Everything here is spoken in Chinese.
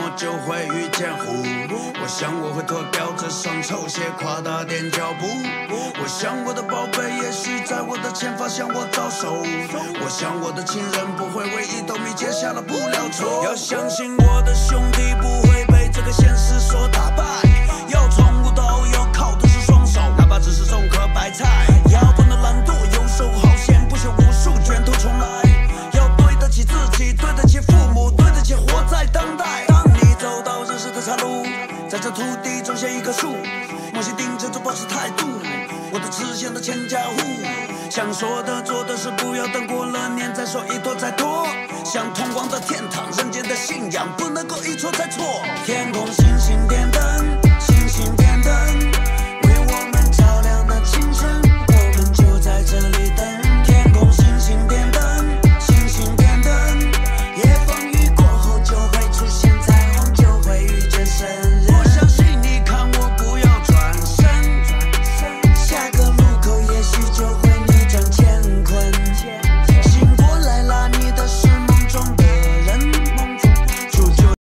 么就会遇见湖。我想我会脱掉这双臭鞋，夸大点脚步。我想我的宝贝也许在我的前方向我招手。我想我的情人不会为一斗米结下了不了仇。要相信我的兄弟不会被这个现实所打败。要闯舞蹈要靠的是双手，哪怕只是种颗白菜。要不能懒惰游手好闲，不学无术卷土重来。要对得起自己，对得起父母，对得起活在当代。当你走到人生的岔路，在这土地种下一棵树，梦想盯着就保持态度。我的实现的千家户，想说的做的事，不要等过了年再说，一拖再拖。想通往的天堂，人间的信仰不能够一错再错。天空星星点的